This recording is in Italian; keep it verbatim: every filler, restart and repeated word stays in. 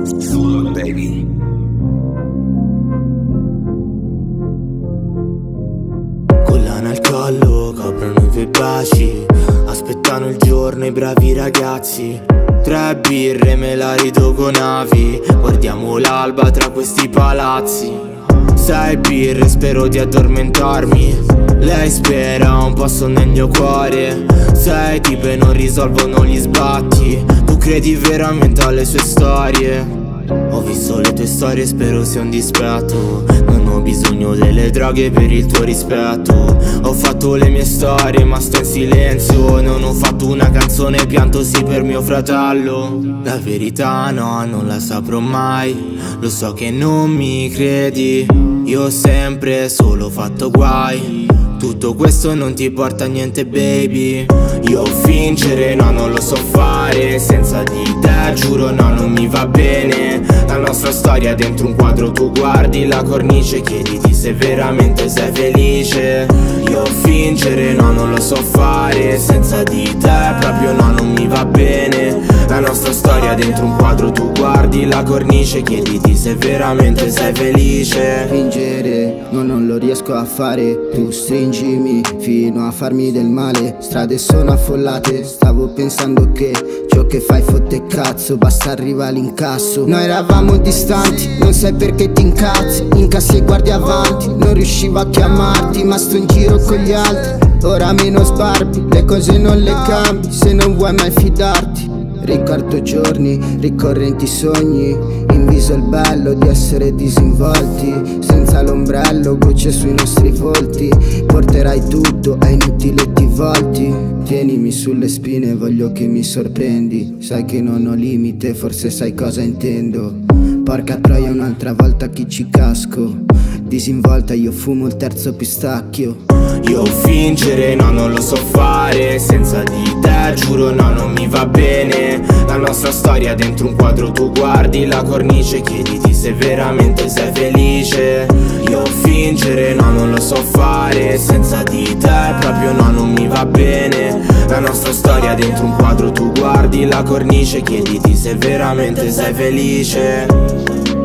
Solo baby. Collana al collo, coprono i tuoi baci, aspettano il giorno i bravi ragazzi. Tre birre me la rido con navi, guardiamo l'alba tra questi palazzi. Sei birre, spero di addormentarmi. Lei spera un posto nel mio cuore. Sei tipe non risolvono gli sbatti. Tu credi veramente alle sue storie? Ho visto le tue storie, spero sia un dispetto. Non ho bisogno delle droghe per il tuo rispetto. Ho fatto le mie storie ma sto in silenzio. Non ho fatto una canzone, pianto sì per mio fratello. La verità no, non la saprò mai. Lo so che non mi credi. Io ho sempre solo fatto guai. Tutto questo non ti porta a niente baby. Io fingere no, non lo so fare. Senza di te giuro no, non mi va bene. La nostra storia dentro un quadro, tu guardi la cornice, chiediti se veramente sei felice. Io fingere no, non lo so fare. Senza di te proprio no, non mi va bene. La nostra storia dentro un quadro, tu guardi la cornice, chiediti se veramente sei felice. Fingere no, non lo riesco a fare. Tu stringimi fino a farmi del male. Strade sono affollate, stavo pensando che ciò che fai fotte cazzo, basta arriva l'incasso. Noi eravamo distanti, non sai perché ti incazzi. Incassi e guardi avanti, non riuscivo a chiamarti, ma sto in giro con gli altri. Ora meno sbarbi, le cose non le cambi se non vuoi mai fidarti. Ricordo giorni, ricorrenti sogni, in viso il bello di essere disinvolti. Senza l'ombrello, gocce sui nostri volti. Porterai tutto, è inutile ti volti. Tienimi sulle spine, voglio che mi sorprendi. Sai che non ho limite, forse sai cosa intendo. Porca troia, un'altra volta chi ci casco. Disinvolta, io fumo il terzo pistacchio. Io fingere no, non lo so fare. Senza di te giuro no, non mi va bene. La nostra storia dentro un quadro, tu guardi la cornice, chiediti se veramente sei felice. Io fingere no, non lo so fare. Senza di te proprio no, non mi va bene. La nostra storia dentro un quadro, tu guardi la cornice, chiediti se veramente sei felice.